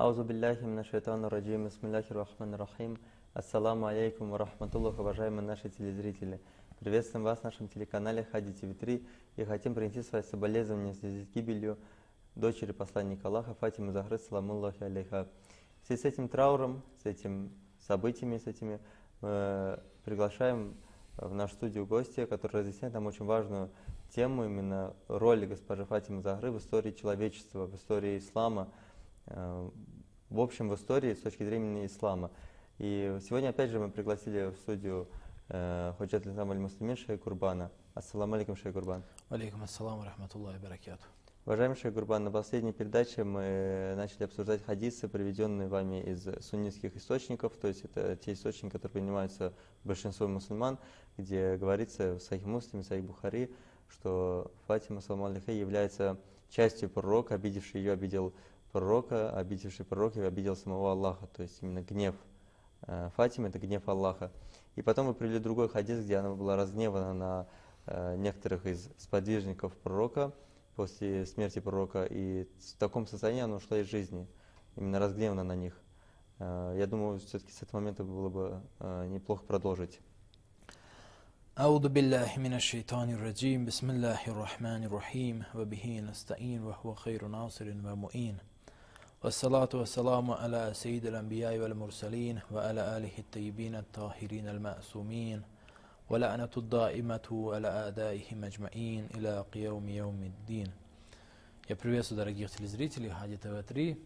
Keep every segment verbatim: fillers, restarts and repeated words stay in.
Аузу билляхи минаш шайтанир раджим, бисмиллахир рахманир рахим. Ассаламу алейкум ва рахматуллах, уважаемые наши телезрители. Приветствуем вас на нашем телеканале Хади ТВ три и хотим принести свои соболезнования в связи с гибелью дочери посланника Аллаха Фатимы Захры, саламуллахи алейха. В связи с этим трауром, с этими событиями, с этими мы приглашаем в нашу студию гостя, который разъясняет нам очень важную тему, именно роли госпожи Фатимы Захры в истории человечества, в истории ислама, в общем, в истории с точки зрения ислама. И сегодня, опять же, мы пригласили в студию Ходжат Ислам аль-Муслимин Шейх Гурбана. Ассаламу алейкум, Шейх Гурбан. Алейкум ассаламу рахматуллахи баракату. Уважаемый Шейх Гурбан, на последней передаче мы начали обсуждать хадисы, приведенные вами из суннитских источников, то есть это те источники, которые принимаются большинством мусульман, где говорится в Сахих Муслиме, Сахих Бухари, что Фатима, саламу алейха, является частью пророка, обидевший ее обидел пророка, обидевший пророка и обидел самого Аллаха, то есть именно гнев Фатимы – это гнев Аллаха. И потом вы привели другой хадис, где она была разгневана на некоторых из сподвижников пророка после смерти пророка, и в таком состоянии она ушла из жизни, именно разгневана на них. Я думаю, все-таки с этого момента было бы неплохо продолжить. أعوذ بالله من الشيطان الرجيم بسم الله الرحمن الرحيم وبه نستعين وهو خير ناصر ومؤين والصلاة والسلام على سيد الأنبياء والمرسلين وعلى آله الطيبين الطاهرين المأسومين ولعنة الدائمة على أعدائهم أجمعين إلى قيوم يوم الدين. Я приветствую дорогих телезрителей Хади ТВ три.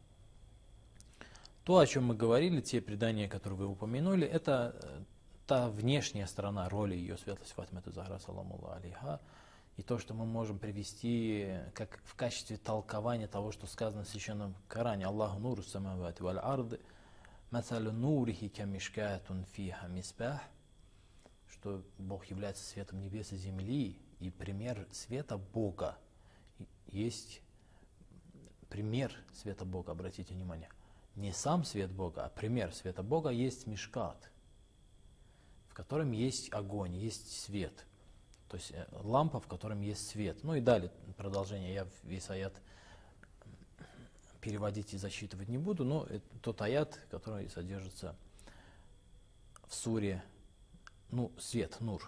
То, о чем мы говорили, те предания, которые вы упомянули, это та внешняя сторона роли ее светлости Фатимы Захра, саламу алейха, и то, что мы можем привести как в качестве толкования того, что сказано в Священном Коране. Аллаху нуру самавати валь арды, масалю нурихи камишкатун фиха мисбах, что Бог является светом небес и земли, и пример света Бога есть пример света Бога, обратите внимание. Не сам свет Бога, а пример света Бога есть мишкат, в котором есть огонь, есть свет. То есть лампа, в котором есть свет. Ну и далее продолжение. Я весь аят переводить и зачитывать не буду, но это тот аят, который содержится в суре, ну, свет, нур.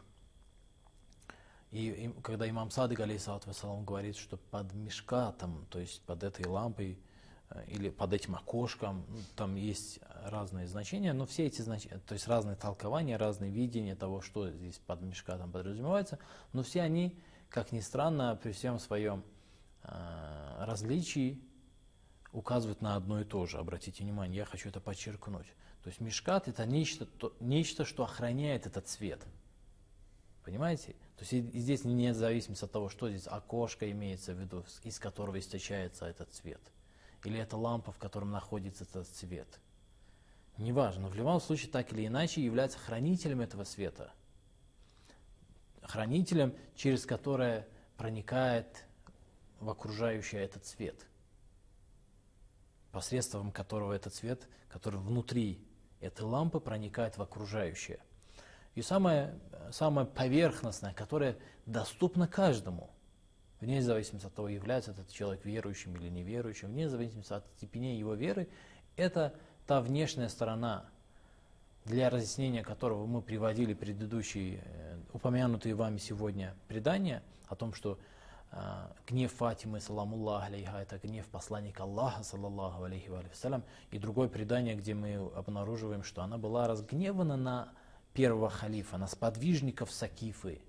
И, и когда имам Садык, алейхиссалату вассалам, говорит, что под мишкатом, то есть под этой лампой, или под этим окошком, там есть разные значения, но все эти значения, то есть разные толкования, разные видения того, что здесь под мишкатом подразумевается, но все они, как ни странно, при всем своем э, различии указывают на одно и то же. Обратите внимание, я хочу это подчеркнуть. То есть мишкат — это нечто, то, нечто, что охраняет этот свет. Понимаете? То есть и, и здесь нет зависимости от того, что здесь окошко имеется в виду, из которого источается этот свет. Или это лампа, в котором находится этот свет. Неважно, но в любом случае так или иначе является хранителем этого света. Хранителем, через которое проникает в окружающий этот свет. Посредством которого этот свет, который внутри этой лампы, проникает в окружающее. И самое, самое поверхностное, которое доступно каждому. Вне зависимости от того, является этот человек верующим или неверующим, вне зависимости от степени его веры, это та внешняя сторона, для разъяснения которого мы приводили предыдущие, упомянутые вами сегодня предания, о том, что э, гнев Фатимы, саламуллах алейха, это гнев посланника Аллаха, саллаллаху алейхи ва салям, и другое предание, где мы обнаруживаем, что она была разгневана на первого халифа, на сподвижников Сакифы,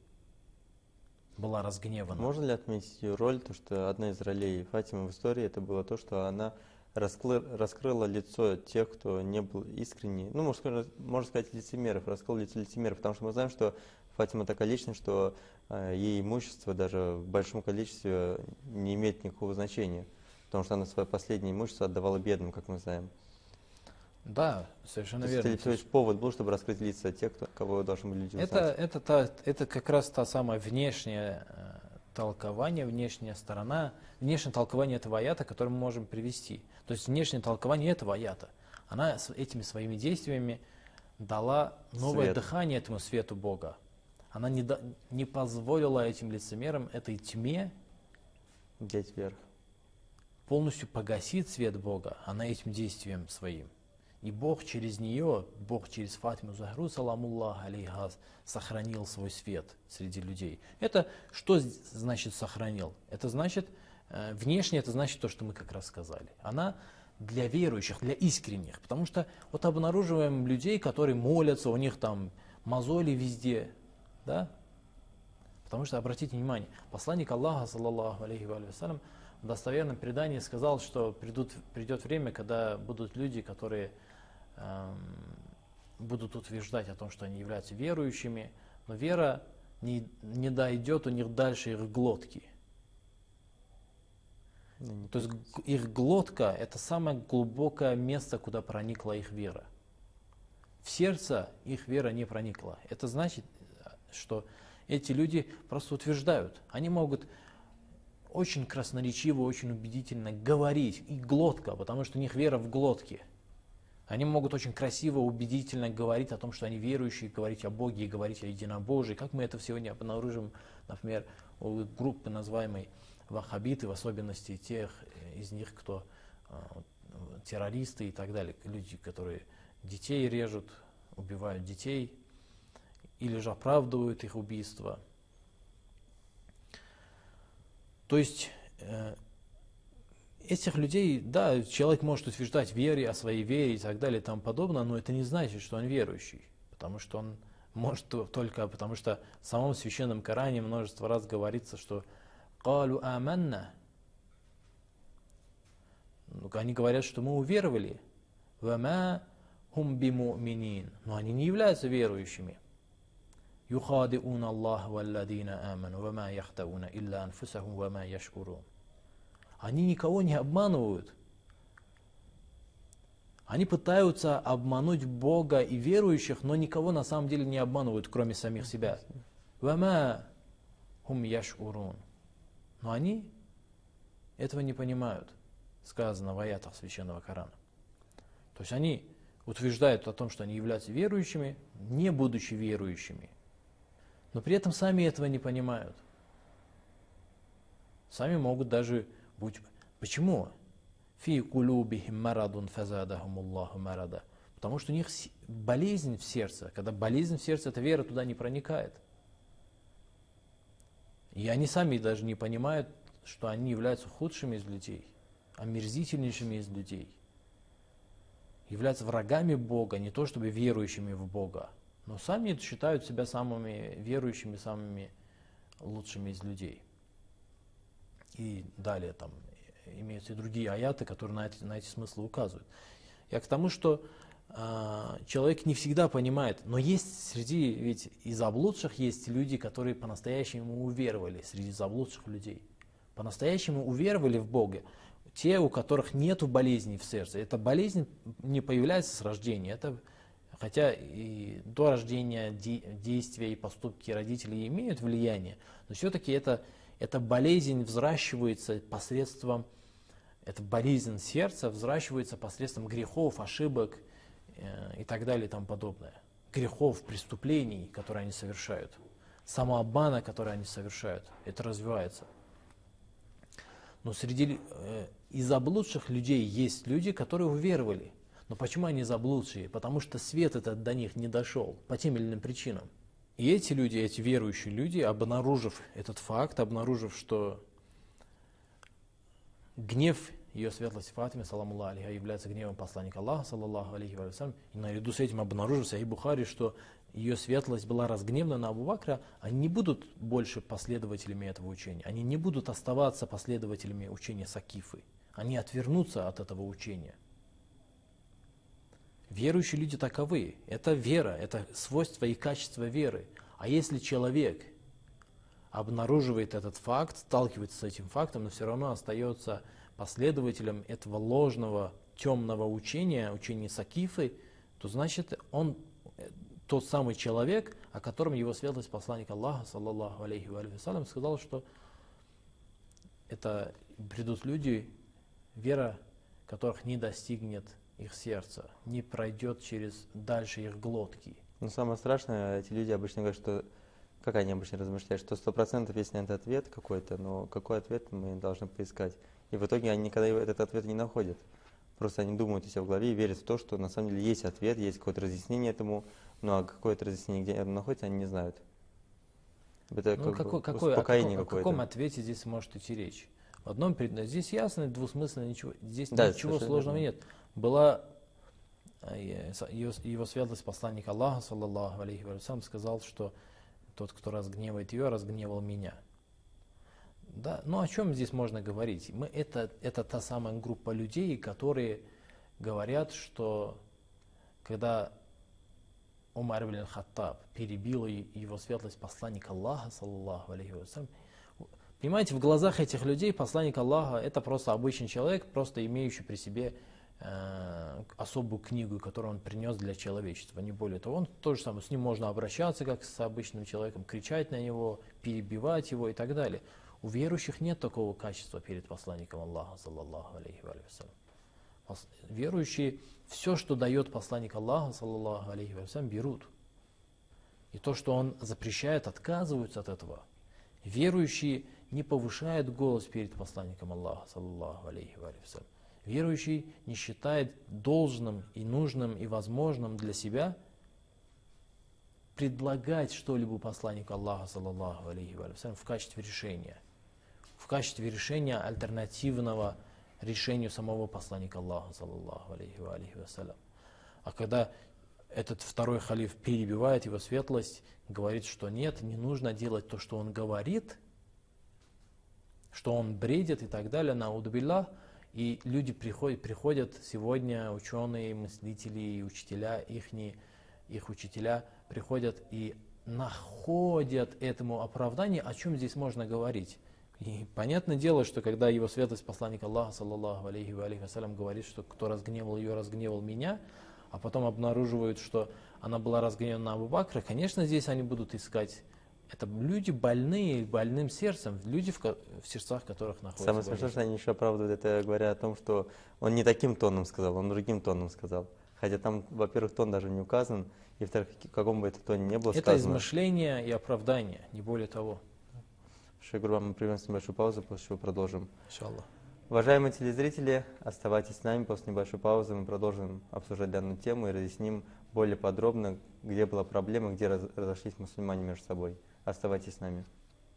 была разгневана. Можно ли отметить ее роль, то что одна из ролей Фатимы в истории это было то, что она раскры, раскрыла лицо тех, кто не был искренний, ну, можно, можно сказать, лицемеров, раскрыла лицо лицемеров, потому что мы знаем, что Фатима такая личность, что э, ей имущество даже в большом количестве не имеет никакого значения, потому что она свое последнее имущество отдавала бедным, как мы знаем. Да, совершенно то верно. Есть, то есть повод был, чтобы раскрыть лица тех, кто, кого должны были люди узнать. Это, это, та, это как раз та самая внешняя э, толкование, внешняя сторона, внешнее толкование этого аята, которое мы можем привести. То есть внешнее толкование этого аята. Она с этими своими действиями дала новое Свет. дыхание этому свету Бога. Она не, да, не позволила этим лицемерам, этой тьме взять вверх. полностью погасит свет Бога, она этим действием своим. И Бог через нее, Бог через Фатиму Захру, саламуллах алейха, сохранил свой свет среди людей. Это что значит сохранил? Это значит, э, внешне это значит то, что мы как раз сказали. Она для верующих, для искренних. Потому что вот обнаруживаем людей, которые молятся, у них там мозоли везде. Да? Потому что, обратите внимание, посланник Аллаха, саллаллаху алейхи ва салям, в достоверном предании сказал, что придут, придет время, когда будут люди, которые эм, будут утверждать о том, что они являются верующими, но вера не, не дойдет у них дальше их глотки. Ну, То есть их глотка – это самое глубокое место, куда проникла их вера. В сердце их вера не проникла. Это значит, что эти люди просто утверждают. Они могут очень красноречиво, очень убедительно говорить, и глотка, потому что у них вера в глотке. Они могут очень красиво, убедительно говорить о том, что они верующие, говорить о Боге и говорить о единобожии. Как мы это сегодня обнаружим, например, у группы, называемой ваххабиты, в особенности тех из них, кто э, террористы и так далее, люди, которые детей режут, убивают детей, или же оправдывают их убийство. То есть э, этих людей, да, человек может утверждать вере, о своей вере и так далее и тому подобное, но это не значит, что он верующий, потому что он может только, потому что в самом священном Коране множество раз говорится, что «Калу аманна», они говорят, что мы уверовали, «Вама хум биму'минин», но они не являются верующими. يخادعون الله والذين آمنوا وما يخدعون إلا أنفسهم وما يشعرون. Они никого не обманывают. Они пытаются обмануть Бога и верующих, но никого на самом деле не обманывают, кроме самих себя. وما هم يشعرون. Но они этого не понимают, сказано в аятах Священного Корана. То есть они утверждают о том, что они являются верующими, не будучи верующими. Но при этом сами этого не понимают. Сами могут даже быть... Почему? «Фи кулубихим марадун фазадахум Аллаху марада». Потому что у них болезнь в сердце. Когда болезнь в сердце, эта вера туда не проникает. И они сами даже не понимают, что они являются худшими из людей, омерзительнейшими из людей. Являются врагами Бога, не то чтобы верующими в Бога. Но сами считают себя самыми верующими, самыми лучшими из людей. И далее там имеются и другие аяты, которые на эти, на эти смыслы указывают. Я к тому, что э, человек не всегда понимает, но есть среди, ведь и заблудших есть люди, которые по-настоящему уверовали, среди заблудших людей. По-настоящему уверовали в Бога. Те, у которых нет болезней в сердце. Эта болезнь не появляется с рождения. Это Хотя и до рождения действия и поступки родителей имеют влияние, но все-таки это, эта болезнь взращивается посредством, эта болезнь сердца взращивается посредством грехов, ошибок э, и так далее и тому подобное. Грехов, преступлений, которые они совершают, самообмана, который они совершают, это развивается. Но среди э, и заблудших людей есть люди, которые уверовали. Но почему они заблудшие? Потому что свет этот до них не дошел, по тем или иным причинам. И эти люди, эти верующие люди, обнаружив этот факт, обнаружив, что гнев ее светлости Фатиме, саламу алейха, является гневом посланника Аллаха, саллаллаху алейхи ва саллям, и наряду с этим обнаружив в Сахих Бухари, что ее светлость была разгневана на Абу Бакра, они не будут больше последователями этого учения, они не будут оставаться последователями учения Сакифы, они отвернутся от этого учения. Верующие люди таковы. Это вера, это свойство и качество веры. А если человек обнаруживает этот факт, сталкивается с этим фактом, но все равно остается последователем этого ложного, темного учения, учения Сакифы, то значит он тот самый человек, о котором его светлость посланник Аллаха, саллаллаху алейхи ва саллям, сказал, что это придут люди, вера которых не достигнет их сердца, не пройдет через дальше их глотки. Но самое страшное, эти люди обычно говорят, что, как они обычно размышляют, что сто процентов есть на этот ответ какой-то, но какой ответ мы должны поискать. И в итоге они никогда этот ответ не находят. Просто они думают у себя в голове и верят в то, что на самом деле есть ответ, есть какое-то разъяснение этому, ну а какое-то разъяснение, где оно находится, они не знают. Это Ну, как какой, бы какой, о, успокоение каком, о какое-то. каком ответе здесь может идти речь? В одном пред- здесь ясно, двусмысленно, ничего, здесь Да, ничего совершенно сложного верно. нет. Была э, со- его, его светлость посланник Аллаха, саллаллаху алейхи ва саллям, сказал, что тот, кто разгневает ее, разгневал меня. Да, ну о чем здесь можно говорить? Мы, это, это та самая группа людей, которые говорят, что когда Умар ибн Хаттаб перебил и- его светлость посланник Аллаха, саллаллаху алейхи ва саллям, понимаете, в глазах этих людей посланник Аллаха это просто обычный человек, просто имеющий при себе э, особую книгу, которую он принес для человечества, не более того. Он то же самое, с ним можно обращаться как с обычным человеком, кричать на него, перебивать его и так далее. У верующих нет такого качества перед посланником Аллаха, саллаллаху алейхи ва саллям. Пос- Верующие все, что дает посланник Аллаха, саллаллаху алейхи ва саллям, берут. И то, что он запрещает, отказываются от этого. Верующие не повышают голос перед посланником Аллаха, саллаллаху алейхи ва саллям. Верующий не считает должным и нужным и возможным для себя предлагать что-либо посланнику Аллаха, саллаллаху алейхи ва саллям, в качестве решения. В качестве решения альтернативного решению самого посланника Аллаха, саллаллаху алейхи ва саллям. А когда этот второй халиф перебивает его светлость, говорит, что нет, не нужно делать то, что он говорит, что он бредит и так далее, науду биллах. И люди приходят, приходят сегодня, ученые, мыслители и учителя, ихни, их учителя приходят и находят этому оправдание, о чем здесь можно говорить. И понятное дело, что когда его светлость посланник Аллаха, саллаллаху алейхи ва саллям, говорит, что кто разгневал ее, разгневал меня, а потом обнаруживают, что она была разгневана на Абу Бакра, конечно, здесь они будут искать. Это люди больные, больным сердцем, люди, в, ко- в сердцах которых находятся Самое смешное, болезнь. что они еще оправдывают это, говоря о том, что он не таким тоном сказал, он другим тоном сказал. Хотя там, во-первых, тон даже не указан, и во-вторых, в каком бы это тоне не было Это сказано. измышление и оправдание, не более того. Шейгурбан, мы прервем небольшую паузу, после чего продолжим. Иншаллах. Уважаемые телезрители, оставайтесь с нами. После небольшой паузы мы продолжим обсуждать данную тему и разъясним более подробно, где была проблема, где раз- разошлись мусульмане между собой. Оставайтесь с нами.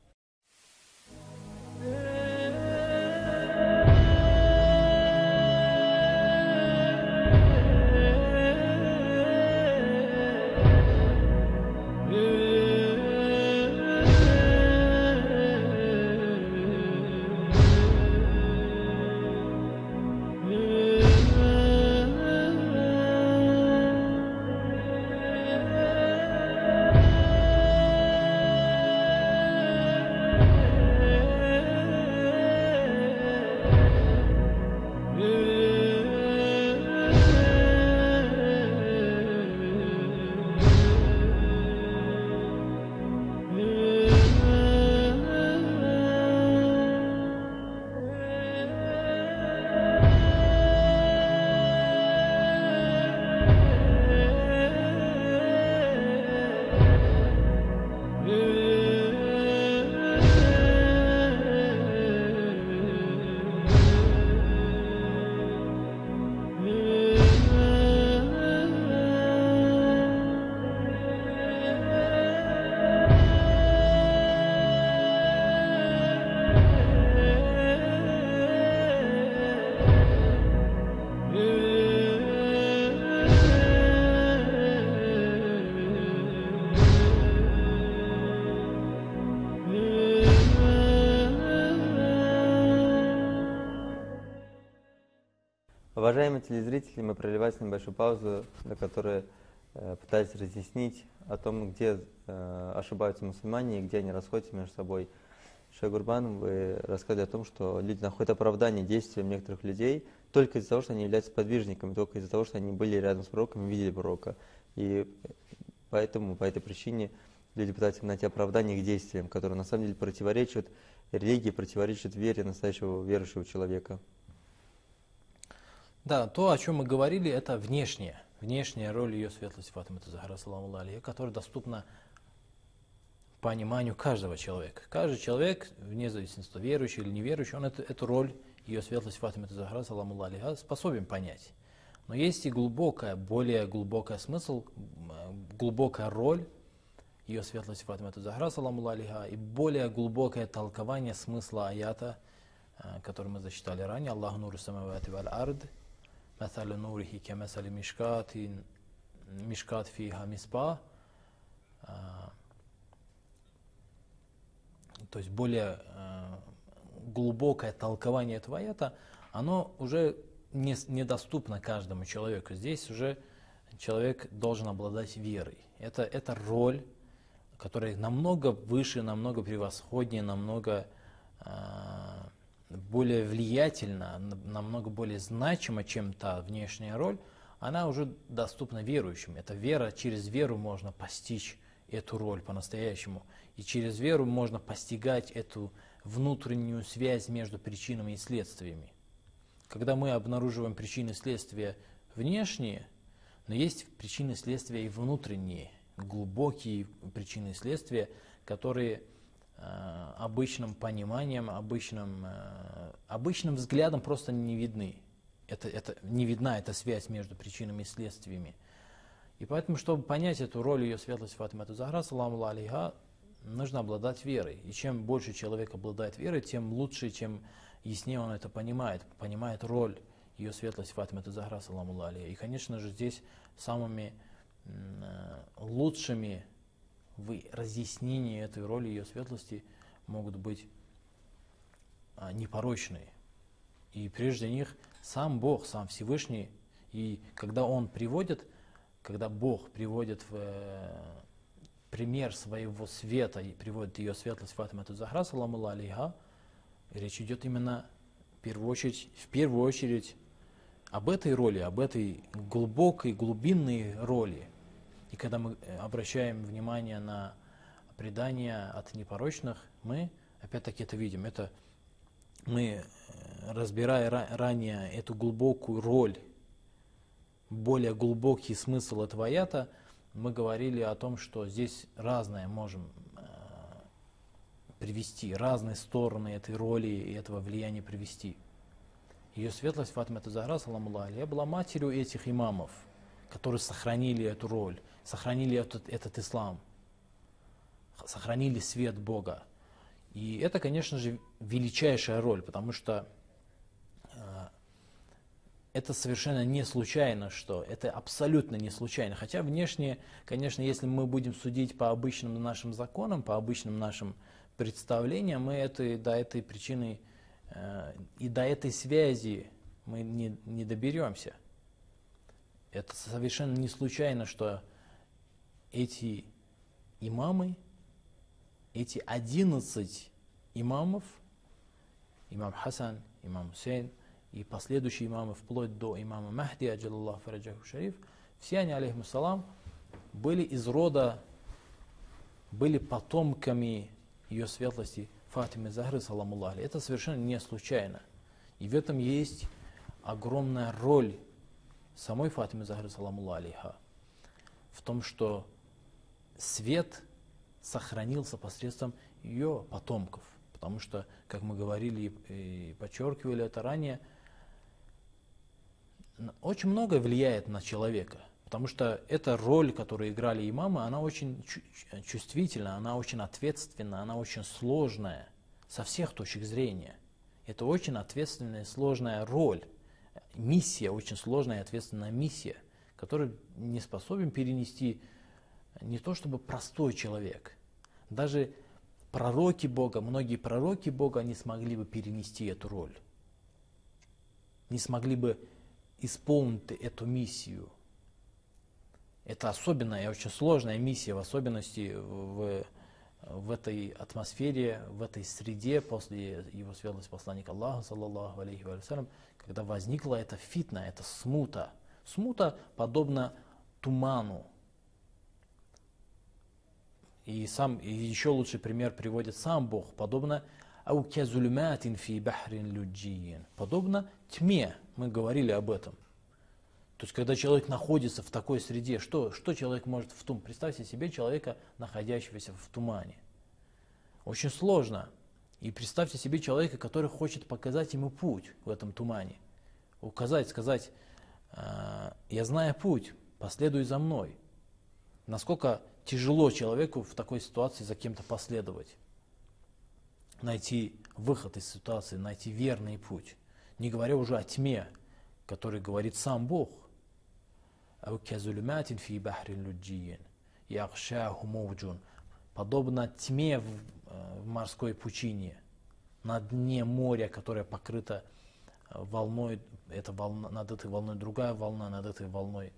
Уважаемые телезрители, мы прерываем небольшую паузу, на которой э, пытались разъяснить о том, где э, ошибаются мусульмане и где они расходятся между собой. Шейгурбан, вы рассказали о том, что люди находят оправдание действиям некоторых людей только из-за того, что они являются подвижниками, только из-за того, что они были рядом с пророком и видели пророка. И поэтому, по этой причине, люди пытаются найти оправдание их действиям, которые на самом деле противоречат религии, противоречат вере настоящего верующего человека. Да, то, о чем мы говорили, это внешняя, внешняя роль ее светлости Фатимы Захара, саламу алейха, которая доступна пониманию каждого человека. Каждый человек, вне зависимости, верующий или неверующий, он эту, эту роль ее светлость Фатима Захра, саламу алейха, способен понять. Но есть и глубокая, более глубокий смысл, глубокая роль ее светлости Фатима Захра, саламу алейха, и более глубокое толкование смысла аята, который мы зачитали ранее. Аллаху нуру самавати валь ард, масалю нурихи ке масали мишкатин, мишкат фиха миспа. То есть более глубокое толкование этого аята, оно уже не, недоступно каждому человеку. Здесь уже человек должен обладать верой. Это, это роль, которая намного выше, намного превосходнее, намного э, более влиятельна, намного более значима, чем та внешняя роль. Она уже доступна верующим. Это вера, через веру можно постичь эту роль по-настоящему. И через веру можно постигать эту внутреннюю связь между причинами и следствиями. Когда мы обнаруживаем причины следствия внешние, но есть причины следствия и внутренние, глубокие причины следствия, которые э, обычным пониманием, обычным, э, обычным взглядом просто не видны. Это, это, не видна эта связь между причинами и следствиями. И поэтому, чтобы понять эту роль ее светлости Фатима Захра, саламу алейха, нужно обладать верой. И чем больше человек обладает верой, тем лучше, чем яснее он это понимает, понимает роль ее светлости Фатима Захра, саламу алейха. И, конечно же, здесь самыми э, лучшими в разъяснении этой роли ее светлости могут быть э, непорочные. И прежде них сам Бог, сам Всевышний. И когда Он приводит, когда Бог приводит в э, пример своего света и приводит ее светлость Фатима Захра, саламу алейха, речь идет именно в первую очередь, в первую очередь об этой роли, об этой глубокой, глубинной роли. И когда мы обращаем внимание на предания от непорочных, мы опять-таки это видим. Это мы, разбирая ранее эту глубокую роль, более глубокий смысл этого аята, мы говорили о том, что здесь разное можем э, привести, разные стороны этой роли и этого влияния привести. Ее светлость Фатима Захра, саламу алейха, была матерью этих имамов, которые сохранили эту роль, сохранили этот, этот ислам, сохранили свет Бога. И это, конечно же, величайшая роль, потому что э, это совершенно не случайно, что это абсолютно не случайно. Хотя внешне, конечно, если мы будем судить по обычным нашим законам, по обычным нашим представлениям, мы это, до этой причины э, и до этой связи мы не, не доберемся. Это совершенно не случайно, что эти имамы, эти одиннадцать имамов, имам Хасан, имам Хусейн, и последующие имамы, вплоть до имама Махди, аджаллаху фараджаху шариф, все они, алейхиссалам, были из рода, были потомками ее светлости Фатимы Захры, саламу алейха. Это совершенно не случайно. И в этом есть огромная роль самой Фатимы Захры, саламу алейха, в том, что свет сохранился посредством ее потомков. Потому что, как мы говорили и подчеркивали это ранее, очень многое влияет на человека. Потому что эта роль, которую играли имамы, она очень чувствительна, она очень ответственна, она очень сложная со всех точек зрения. Это очень ответственная, сложная роль, миссия, очень сложная и ответственная миссия, которую не способен перенести не то чтобы простой человек. Даже пророки Бога, многие пророки Бога не смогли бы перенести эту роль, не смогли бы исполнить эту миссию. Это особенная и очень сложная миссия, в особенности в, в этой атмосфере, в этой среде после его светлости посланника Аллаха, саллаллаху алейхи ва саллям, когда возникла эта фитна, эта смута. Смута подобна туману. И, сам, и еще лучший пример приводит сам Бог, подобно подобно тьме, мы говорили об этом. То есть, когда человек находится в такой среде, что, что человек может в тумане? Представьте себе человека, находящегося в тумане. Очень сложно. И представьте себе человека, который хочет показать ему путь в этом тумане. Указать, сказать, я знаю путь, последуй за мной. Насколько тяжело человеку в такой ситуации за кем-то последовать. Найти выход из ситуации, найти верный путь. Не говоря уже о тьме, который говорит сам Бог. Подобно тьме в, в морской пучине, на дне моря, которое покрыто волной, эта волна, над этой волной другая волна, над этой волной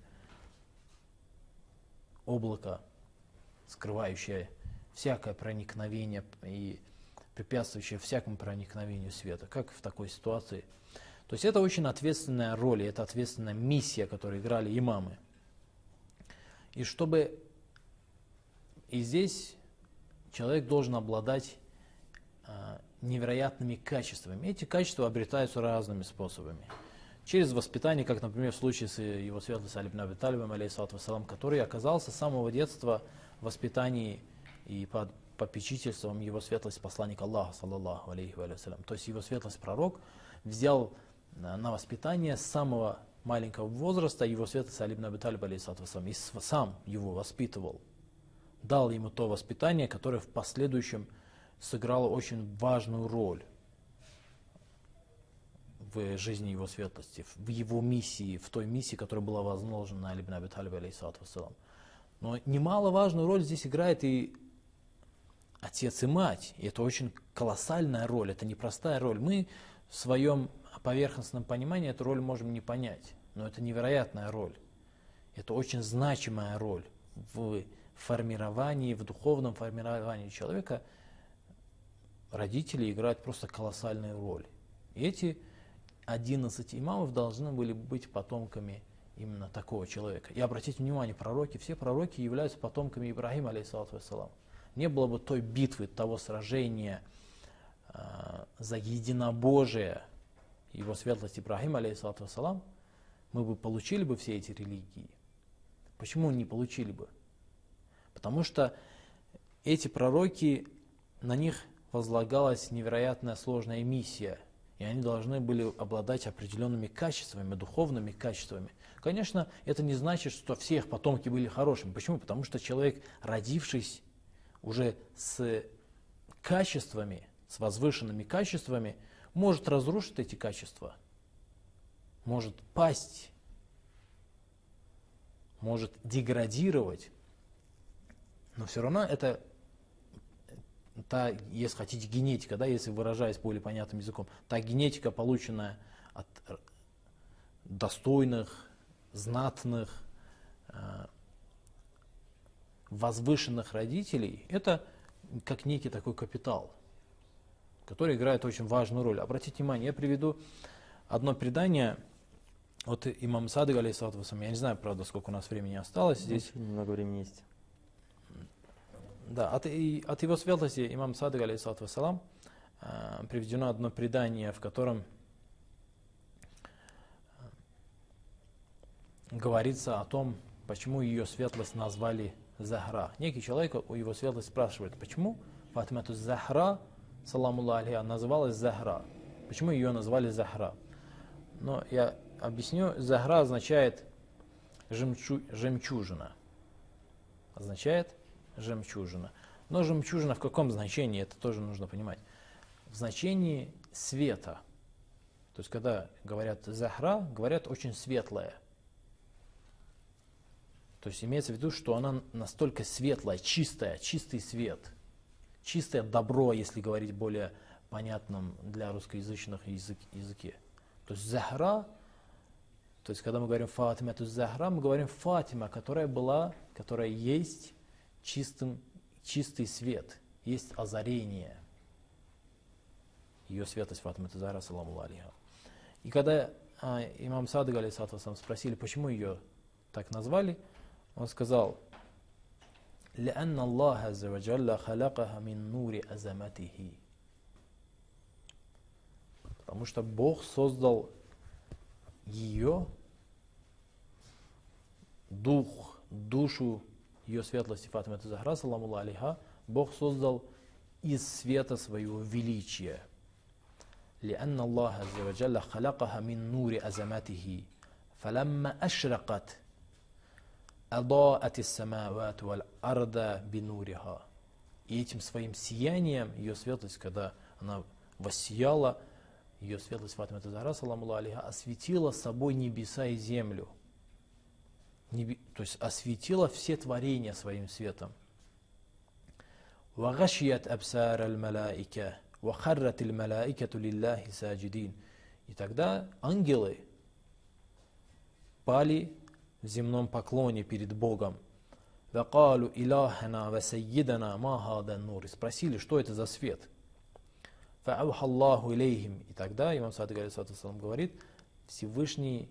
облако, скрывающее всякое проникновение и препятствующее всякому проникновению света. Как в такой ситуации? То есть это очень ответственная роль, это ответственная миссия, которую играли имамы. И чтобы и здесь человек должен обладать а, невероятными качествами. Эти качества обретаются разными способами. Через воспитание, как, например, в случае с его светлостью Али ибн Аби Талибом, алейхиссалату вассалам, который оказался с самого детства в воспитании и под попечительством его светлости посланника Аллаха, саллаллаху алейхи ва салям. То есть его светлость пророк взял на воспитание с самого маленького возраста его светлость Али ибн Аби Талиб, алейхиссалату вассалам, и сам его воспитывал. Дал ему то воспитание, которое в последующем сыграло очень важную роль в жизни его светлости, в его миссии, в той миссии, которая была возложена на Али ибн Аби Талиб, алейхиссалату вассалам. Но немаловажную роль здесь играет и отец и мать. И это очень колоссальная роль, это непростая роль. Мы в своем поверхностном понимании эту роль можем не понять, но это невероятная роль. Это очень значимая роль в формировании, в духовном формировании человека. Родители играют просто колоссальную роль. И эти одиннадцать имамов должны были быть потомками именно такого человека. И обратите внимание, пророки, все пророки являются потомками Ибрахима, алейхиссалату вассалам. Не было бы той битвы, того сражения э, за единобожие его светлости Ибрахима, алейхиссалату вассалам, мы бы получили бы все эти религии. Почему не получили бы? Потому что эти пророки, на них возлагалась невероятная сложная миссия, и они должны были обладать определенными качествами, духовными качествами. Конечно, это не значит, что все их потомки были хорошими. Почему? Потому что человек, родившись уже с качествами, с возвышенными качествами, может разрушить эти качества, может пасть, может деградировать. Но все равно это, та, если хотите, генетика, да, если выражаясь более понятным языком, та генетика, полученная от достойных, знатных, возвышенных родителей, это как некий такой капитал, который играет очень важную роль. Обратите внимание, я приведу одно предание от имама Садыка, алейхиссалату вассалам. Я не знаю, правда, сколько у нас времени осталось здесь. Очень много времени есть. Да, от, и, от его светлости имам Садык, алейхиссалату вассалам, э, приведено одно предание, в котором говорится о том, почему ее светлость назвали Захра. Некий человек у его светлости спрашивает, почему Фатимату Захра, саламу алейха, называлась Захра? Почему ее назвали Захра? Но я объясню, Захра означает жемчу, жемчужина. Означает жемчужина. Но жемчужина в каком значении, это тоже нужно понимать. В значении света. То есть, когда говорят Захра, говорят очень светлая. То есть, имеется в виду, что она настолько светлая, чистая, чистый свет. Чистое добро, если говорить более понятном для русскоязычных язык, языке. То есть, Захра, то есть, когда мы говорим Фатима, то есть Захра, мы говорим Фатима, которая была, которая есть чистым, чистый свет, есть озарение. Ее светлость Фатима Захра, саламу алейха. И когда а, имам Садык, алейхиссалату вассалам, спросили, почему ее так назвали, он сказал, لأن الله عز وجل خلقها من نور أزمته. Потому что Бог создал ее, дух, душу ее светлости Фатима Захра, саламу алейха, Бог создал из света своего величия. لأن الله عز وجل خلقها من نور أزمته فلما أشرقت أضاءت السماوات والأرض بنورها. И этим своим сиянием, ее светлость, когда она воссияла, ее светлость Фатима Тазара, саламу алейха, осветила собой небеса и землю. Небе, то есть осветила все творения своим светом. وَغَشِيَتْ أَبْسَارَ الْمَلَائِكَةِ وَخَرَّتِ الْمَلَائِكَةُ لِلَّهِ سَاجِدِينَ. И тогда ангелы пали в земном поклоне перед Богом. وَقَالُوا إِلَهَنَا وَسَيِّدَنَا مَا هَذَا النُّورِ. Спросили, что это за свет. فَأَوْحَى اللَّهُ إِلَيْهِمْ. И тогда имам Садык алейхиссалам говорит, Всевышний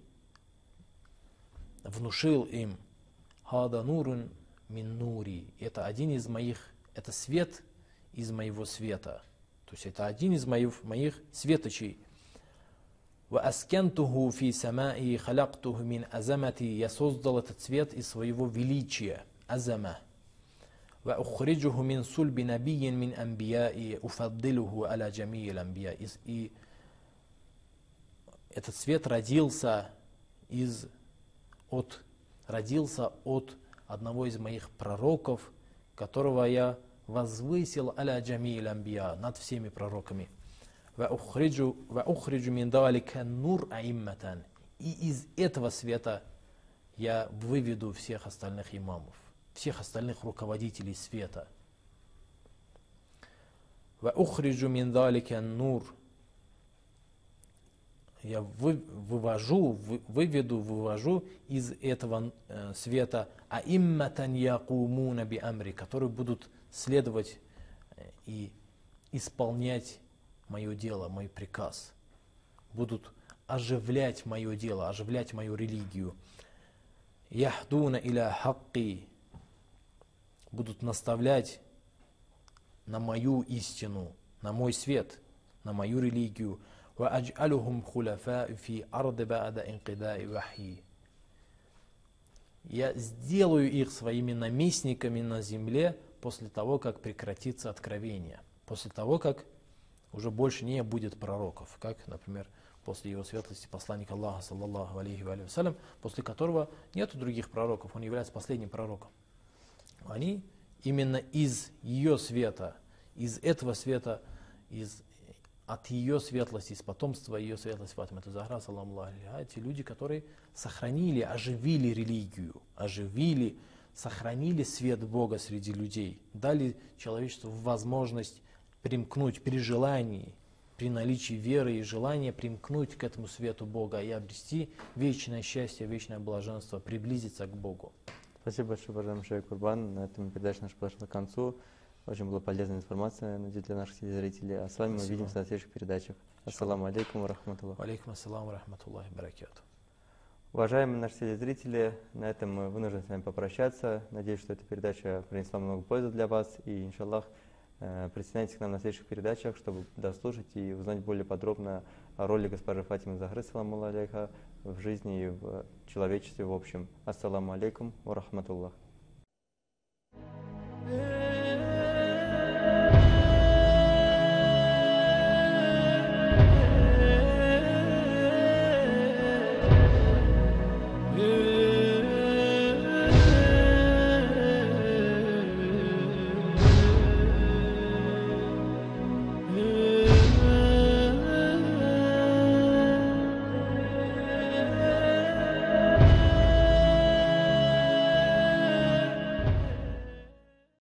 внушил им «Хада нурун мин нури». Это один из моих, это свет из моего света. То есть это один из моих, моих светочей. «Ва аскентуху фи самаи халактуху мин азамати». Я создал этот свет из своего величия. Азама. «Ва ухриджуху мин сульби набийин мин амбияи уфаддилуху аля джамиил амбия». И этот свет родился из От, родился от одного из моих пророков, которого я возвысил аля джамиил амбия, над всеми пророками. Ва ухриджу мин далика нур аимматан. И из этого света я выведу всех остальных имамов, всех остальных руководителей света. Ва ухриджу мин далика нур. Я вы, вывожу, вы, выведу, вывожу из этого э, света аимматан якумуна би амри, которые будут следовать э, и исполнять мое дело, мой приказ, будут оживлять мое дело, оживлять мою религию. Яхдуна иля хакки, будут наставлять на мою истину, на мой свет, на мою религию. وَأَجْعَلُهُمْ خُلَفَاءِ فِي أَرْضِ بَعْدَ إِنْقِضَاءِ وَحْيِ. Я сделаю их своими наместниками на земле после того, как прекратится откровение, после того, как уже больше не будет пророков, как, например, после его светлости посланника Аллаха, саллаллаху алейхи ва салям, после которого нету других пророков, он является последним пророком. Они именно из ее света, из этого света, из от ее светлости, из потомства ее светлости Фатима Тазара, саламу алейха, эти люди, которые сохранили, оживили религию, оживили, сохранили свет Бога среди людей, дали человечеству возможность примкнуть при желании, при наличии веры и желания примкнуть к этому свету Бога и обрести вечное счастье, вечное блаженство, приблизиться к Богу. Спасибо большое, уважаемый шейх Курбан. На этом передача наша подошла к концу. Очень была полезная информация, надеюсь, для наших телезрителей. А с вами Спасибо. Мы увидимся на следующих передачах. Ассаламу алейкум ва рахматуллах. Алейкум ассаламу ва рахматуллахи ва баракату. Уважаемые наши телезрители, на этом мы вынуждены с вами попрощаться. Надеюсь, что эта передача принесла много пользы для вас. И, иншаллах, присоединяйтесь к нам на следующих передачах, чтобы дослушать и узнать более подробно о роли госпожи Фатимы Захры, саламу алейха, в жизни и в человечестве в общем. Ассаламу алейкум ва рахматуллах.